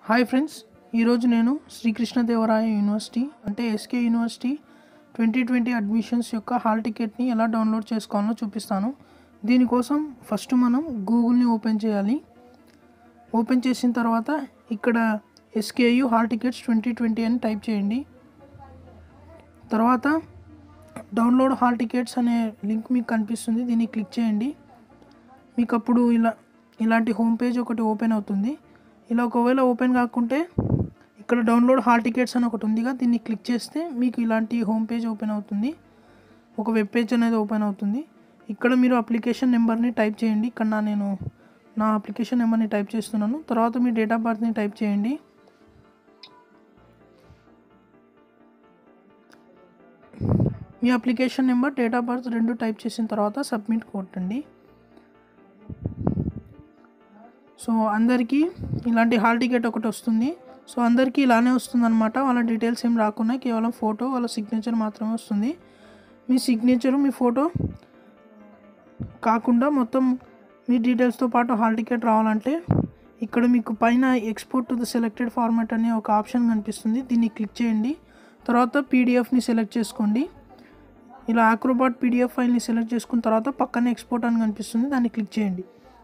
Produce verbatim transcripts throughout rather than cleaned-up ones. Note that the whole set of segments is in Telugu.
హాయ్ ఫ్రెండ్స్, ఈరోజు నేను శ్రీకృష్ణదేవరాయ యూనివర్సిటీ అంటే SK university twenty twenty admissions యొక్క హాల్ టికెట్ని ఎలా డౌన్లోడ్ చేసుకోవాలో చూపిస్తాను. దీనికోసం ఫస్ట్ మనం గూగుల్ని ఓపెన్ చేయాలి. ఓపెన్ చేసిన తర్వాత ఇక్కడ SKU hall tickets twenty twenty అని టైప్ చేయండి. తర్వాత డౌన్లోడ్ హాల్ టికెట్స్ అనే లింక్ మీకు కనిపిస్తుంది, దీన్ని క్లిక్ చేయండి. మీకు అప్పుడు ఇలా ఇలాంటి హోమ్ పేజ్ ఒకటి ఓపెన్ అవుతుంది. ఇలా ఒకవేళ ఓపెన్ కాకుంటే ఇక్కడ డౌన్లోడ్ హాల్ టికెట్స్ అని ఒకటి ఉందిగా, దీన్ని క్లిక్ చేస్తే మీకు ఇలాంటి హోమ్ పేజ్ ఓపెన్ అవుతుంది. ఒక వెబ్ పేజ్ అనేది ఓపెన్ అవుతుంది. ఇక్కడ మీరు అప్లికేషన్ నెంబర్ని టైప్ చేయండి. ఇక్కడ నా నేను నా అప్లికేషన్ నెంబర్ని టైప్ చేస్తున్నాను. తర్వాత మీ డేట్ ఆఫ్ బర్త్ని టైప్ చేయండి. మీ application number, date of birth రెండు టైప్ చేసిన తర్వాత సబ్మిట్ కొట్టండి. సో అందరికీ ఇలాంటి హాల్ టికెట్ ఒకటి వస్తుంది. సో అందరికీ ఇలానే వస్తుంది అనమాట. వాళ్ళ డీటెయిల్స్ ఏం రాకుండా కేవలం ఫోటో, వాళ్ళ సిగ్నేచర్ మాత్రమే వస్తుంది. మీ సిగ్నేచరు, మీ ఫోటో కాకుండా మొత్తం మీ డీటెయిల్స్తో పాటు హాల్ టికెట్ రావాలంటే ఇక్కడ మీకు పైన export to the selected format అనే ఒక ఆప్షన్ కనిపిస్తుంది, దీన్ని క్లిక్ చేయండి. తర్వాత పీడిఎఫ్ని సెలెక్ట్ చేసుకోండి. ఇలా ఆక్రోబాట్ పీడిఎఫ్ ఫైల్ని సెలెక్ట్ చేసుకున్న తర్వాత పక్కనే ఎక్స్పోర్ట్ అని కనిపిస్తుంది, దాన్ని క్లిక్ చేయండి.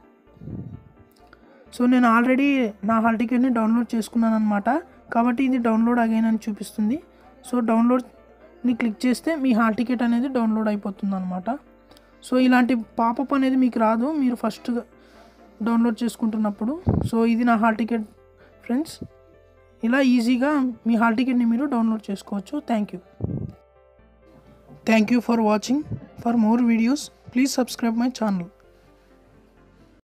సో నేను ఆల్రెడీ నా హాల్ టికెట్ని డౌన్లోడ్ చేసుకున్నాను అనమాట, కాబట్టి ఇది డౌన్లోడ్ అగైన్ అని చూపిస్తుంది. సో డౌన్లోడ్ని క్లిక్ చేస్తే మీ హాల్ టికెట్ అనేది డౌన్లోడ్ అయిపోతుంది అనమాట. సో ఇలాంటి పాపప్ అనేది మీకు రాదు మీరు ఫస్ట్ డౌన్లోడ్ చేసుకుంటున్నప్పుడు. సో ఇది నా హాల్ టికెట్ ఫ్రెండ్స్. ఇలా ఈజీగా మీ హాల్ టికెట్ని మీరు డౌన్లోడ్ చేసుకోవచ్చు. Thank you thank you for watching. For more videos please subscribe my channel.